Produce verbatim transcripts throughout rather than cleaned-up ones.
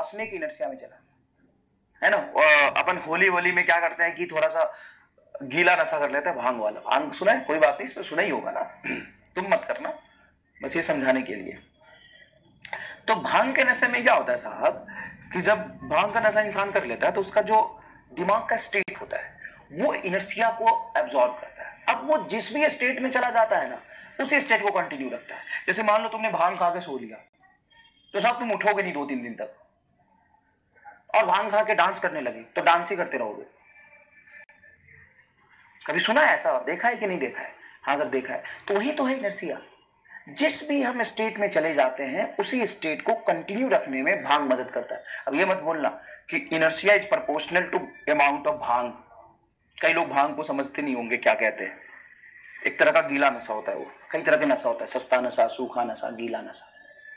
नाचने की इनर्सिया में चला है ना। और अपन होली वोली में क्या करते हैं कि थोड़ा सा गीला नशा कर लेते हैं, भांग वाला। भांग सुना है? कोई बात नहीं, इस पर सुना ही होगा ना, तुम मत करना, बस ये समझाने के लिए। तो भांग के नशे में क्या होता है साहब कि जब भांग का नशा इंसान कर लेता है तो उसका जो दिमाग का स्टेट होता है वो इनर्सिया को एब्जॉर्ब करता है। अब वो जिस भी स्टेट में चला जाता है ना, उसी स्टेट को कंटिन्यू रखता है। जैसे मान लो तुमने भांग खा के सो लिया तो साहब तुम उठोगे नहीं दो तीन दिन तक, और भांग खा के डांस करने लगे तो डांस ही करते रहोगे। कभी सुना है ऐसा? देखा है कि नहीं देखा है? हाँ अगर देखा है तो वही तो है इनर्सिया। जिस भी हम स्टेट में चले जाते हैं उसी स्टेट को कंटिन्यू रखने में भांग मदद करता है। अब ये मत बोलना कि inertia is proportional to amount of bhang. कई लोग भांग को समझते नहीं होंगे क्या कहते हैं। एक तरह का गीला नशा होता है, वो कई तरह के नशा होता है, सस्ता नशा, सूखा नशा, गीला नशा।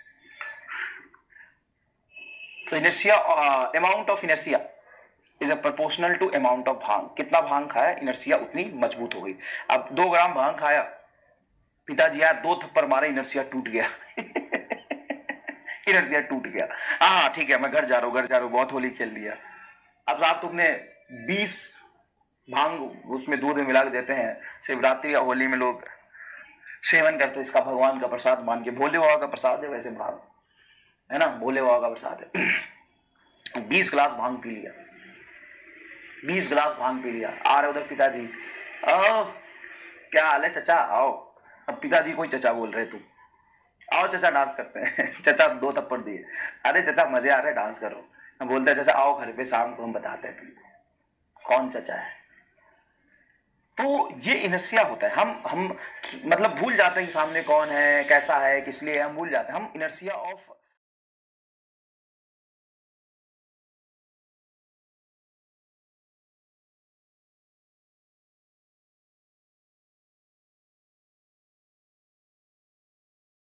तो inertia, amount of inertia is a proportional to amount of bhang. कितना भांग खाया इनर्सिया उतनी मजबूत हो गई। अब दो ग्राम भांग खाया, पिताजी यार दो थप्पड़ मारे, इनर्सिया टूट गया इनर्सिया टूट गया। हाँ ठीक है मैं घर जा रहा हूँ, घर जा रहा हूँ, बहुत होली खेल लिया। अब साहब तुमने बीस भांग उसमें दूध में मिला के देते हैं, शिवरात्रि या होली में लोग सेवन करते हैं इसका, भगवान का प्रसाद मान के। भोले बाबा का प्रसाद है वैसे भांग, है ना, भोले बाबा का प्रसाद है। बीस गिलास भांग पी लिया, बीस गिलास भांग पी लिया। आ रहे उधर पिताजी, आओ क्या हाल है चचा, आओ। अब पिताजी कोई चचा बोल रहे तुम, आओ चचा डांस करते हैं चचा दो थप्पड़ दिए, अरे चचा मजे आ रहे डांस करो। हम बोलते हैं चचा आओ घर पे शाम को हम बताते हैं तुमको कौन चचा है। तो ये इनर्सिया होता है। हम हम मतलब भूल जाते हैं कि सामने कौन है, कैसा है, किस लिए हम भूल जाते हैं। हम इनर्सिया ऑफ